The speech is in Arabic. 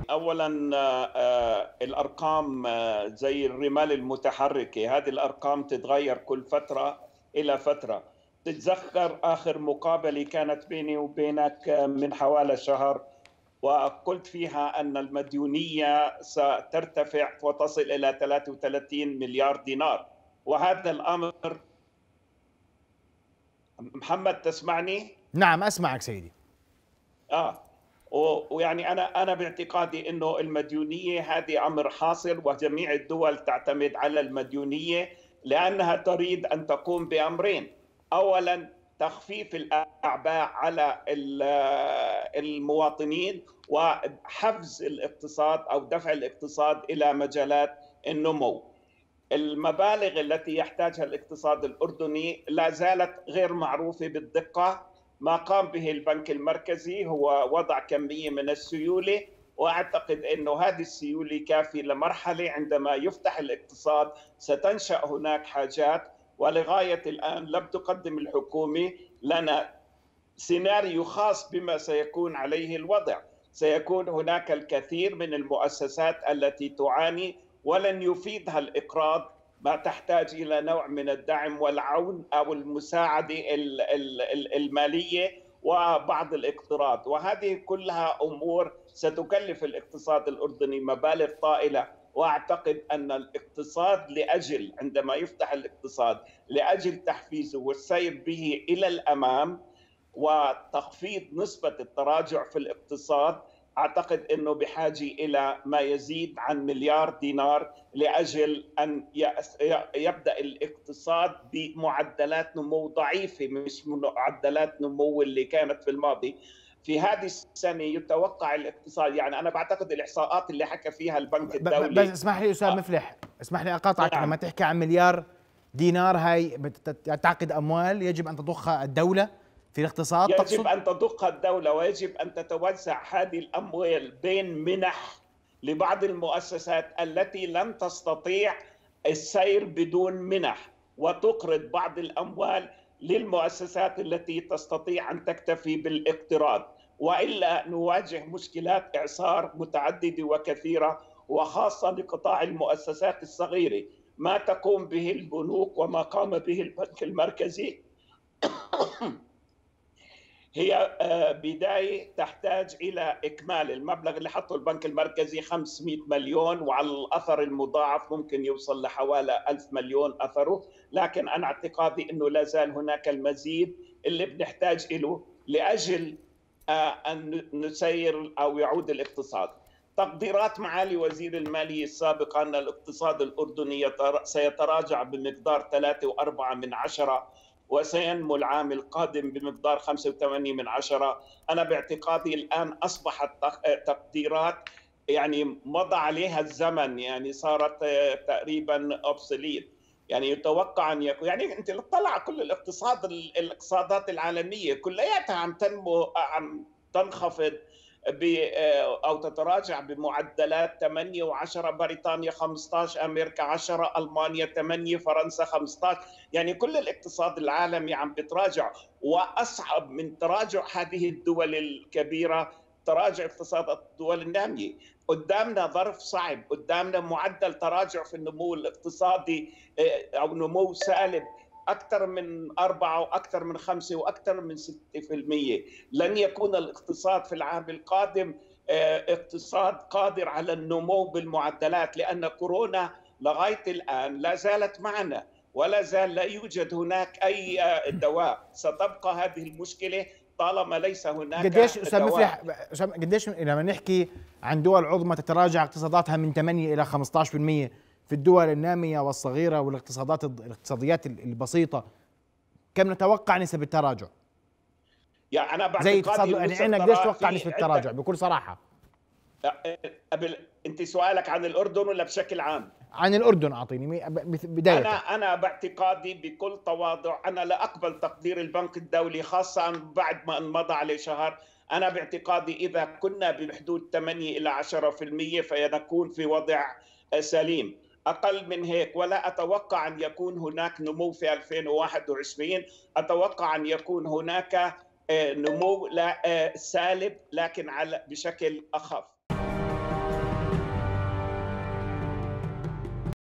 اولا الارقام زي الرمال المتحركه، هذه الارقام تتغير كل فتره الى فتره. تتذكر اخر مقابله كانت بيني وبينك من حوالي شهر، وقلت فيها ان المديونيه سترتفع وتصل الى 33 مليار دينار، وهذا الامر. محمد تسمعني؟ نعم أسمعك سيدي. اه ويعني انا باعتقادي انه المديونيه هذه امر حاصل، وجميع الدول تعتمد على المديونيه لانها تريد ان تقوم بامرين. اولا تخفيف الاعباء على المواطنين، وحفز الاقتصاد او دفع الاقتصاد الى مجالات النمو. المبالغ التي يحتاجها الاقتصاد الأردني لا زالت غير معروفة بالدقة. ما قام به البنك المركزي هو وضع كمية من السيولة، وأعتقد أن هذه السيولة كافية لمرحلة عندما يفتح الاقتصاد ستنشأ هناك حاجات. ولغاية الآن لم تقدم الحكومة لنا سيناريو خاص بما سيكون عليه الوضع. سيكون هناك الكثير من المؤسسات التي تعاني ولن يفيدها الإقراض، ما تحتاج إلى نوع من الدعم والعون أو المساعدة المالية وبعض الاقتراض، وهذه كلها أمور ستكلف الاقتصاد الأردني مبالغ طائلة. وأعتقد أن الاقتصاد عندما يفتح الاقتصاد لأجل تحفيزه والسير به إلى الأمام وتخفيض نسبة التراجع في الاقتصاد، أعتقد أنه بحاجة إلى ما يزيد عن مليار دينار لأجل أن يبدأ الاقتصاد بمعدلات نمو ضعيفة، مش معدلات نمو اللي كانت في الماضي. في هذه السنة يتوقع الاقتصاد، يعني أنا بعتقد الإحصاءات اللي حكى فيها البنك بس الدولي. اسمح لي أستاذ مفلح، اسمح لي أقاطعك. نعم. لما تحكي عن مليار دينار، هاي تعتقد أموال يجب أن تضخها الدولة في الاقتصاد يجب تقصد؟ أن تضخها الدولة، ويجب أن تتوزع هذه الأموال بين منح لبعض المؤسسات التي لم تستطيع السير بدون منح، وتقرض بعض الأموال للمؤسسات التي تستطيع أن تكتفي بالاقتراض، وإلا نواجه مشكلات إعصار متعددة وكثيرة، وخاصة لقطاع المؤسسات الصغيرة. ما تقوم به البنوك وما قام به البنك المركزي هي بداية تحتاج إلى إكمال. المبلغ اللي حطه البنك المركزي 500 مليون، وعلى الأثر المضاعف ممكن يوصل لحوالي 1000 مليون أثره، لكن أنا اعتقادي أنه لا زال هناك المزيد اللي بنحتاج له لأجل أن نسير أو يعود الاقتصاد. تقديرات معالي وزير المالية السابق أن الاقتصاد الأردني سيتراجع بمقدار 3.4 وسينمو العام القادم بمقدار 5.8. أنا باعتقادي الآن أصبحت تقديرات يعني مضى عليها الزمن، يعني صارت تقريبا أوبسوليت. يعني يتوقع أن يكون، يعني أنت طلع كل الاقتصادات العالمية كلياتها عم تنمو، عم تنخفض أو تتراجع بمعدلات 8 و10. بريطانيا 15، أمريكا 10، ألمانيا 8، فرنسا 15. يعني كل الاقتصاد العالمي عم بتراجع، وأصعب من تراجع هذه الدول الكبيرة تراجع اقتصادات الدول النامية. قدامنا ظرف صعب، قدامنا معدل تراجع في النمو الاقتصادي أو نمو سالب أكثر من 4 وأكثر من 5 وأكثر من 6%. لن يكون الاقتصاد في العام القادم اقتصاد قادر على النمو بالمعدلات، لأن كورونا لغاية الآن لا زالت معنا، ولا زال لا يوجد هناك أي دواء. ستبقى هذه المشكلة طالما ليس هناك قديش أستاذ دواء. مفلح، قديش لما نحكي عن دول عظمى تتراجع اقتصاداتها من 8 إلى 15%، في الدول النامية والصغيرة الاقتصاديات البسيطة كم نتوقع نسب التراجع؟ يعني أنا زي باعتقادي يعني عندنا قديش تتوقع نسبة التراجع بكل صراحة؟ أنت سؤالك عن الأردن ولا بشكل عام؟ عن الأردن أعطيني بداية. أنا باعتقادي بكل تواضع أنا لا أقبل تقدير البنك الدولي، خاصة بعد ما مضى عليه شهر. أنا باعتقادي إذا كنا بحدود 8 إلى 10% فنكون في وضع سليم. أقل من هيك ولا أتوقع أن يكون هناك نمو في 2021. أتوقع أن يكون هناك نمو سالب، لكن بشكل أخف.